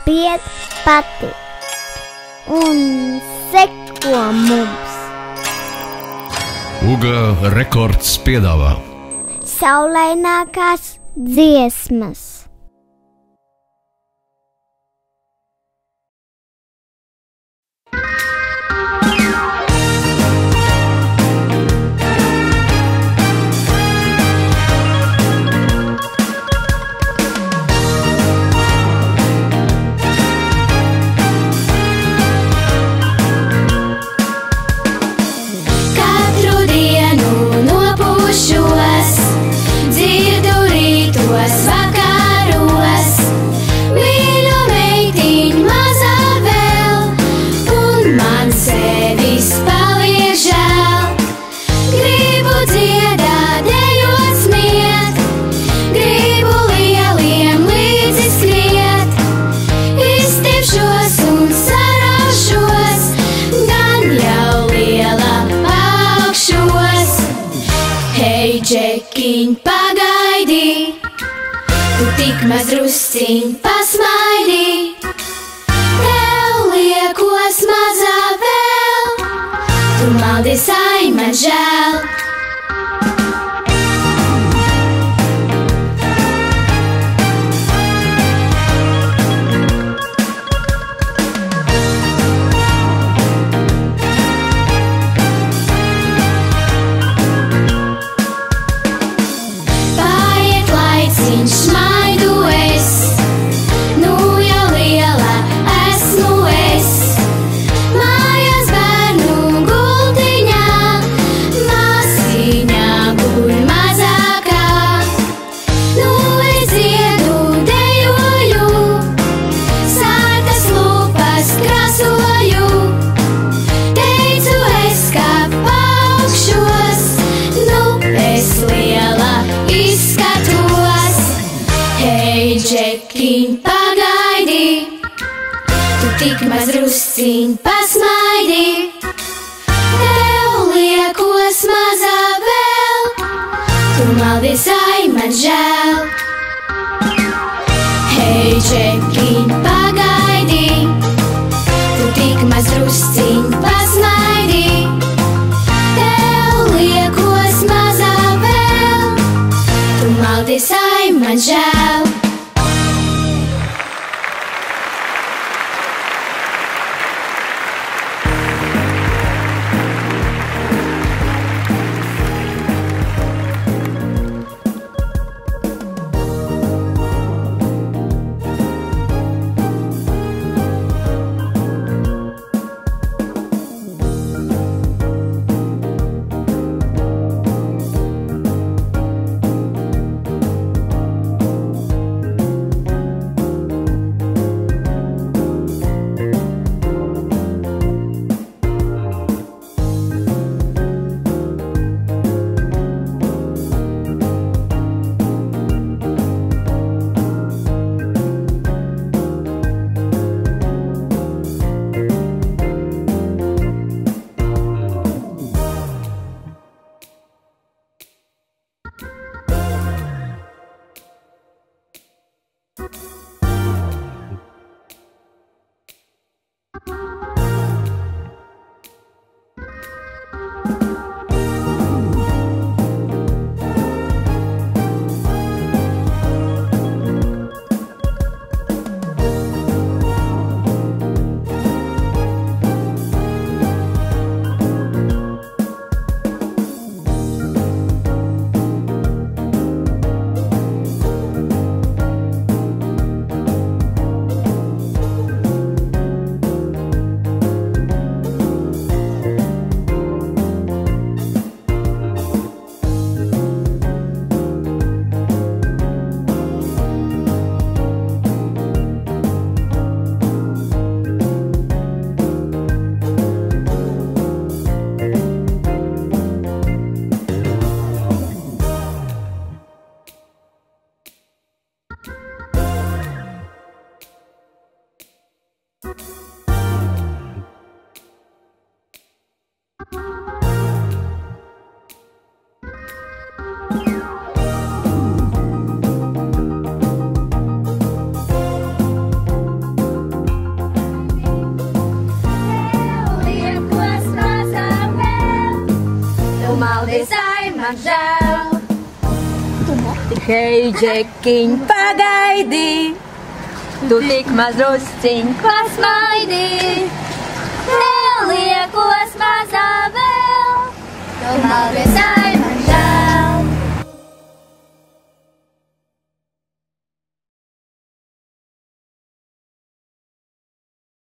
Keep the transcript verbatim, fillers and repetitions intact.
spied pati un seko mums. Uga Rekords piedāvā Saulainākās dziesmas. Džekiņ, pagaidi, tu tik maz drusciņ pasmaidi, tev liekos mazā vēl, tu maldies, ai man žēl. Džekiņ, pagaidi, tu tik maz drusciņ pasmaidi, tev liekos mazā vēl, tu maldies, ai man žēl. Hei, Džekiņ, pagaidi, tu tik maz drusciņ pasmaidi, tev liekos mazā vēl, tu maldies, ai man žēl. maldies, ai man žēl. Hei, Džekiņ, pagaidi, tu tik maz drusciņ pasmaidi. Neliekos mazā vēl, tu maldies, ai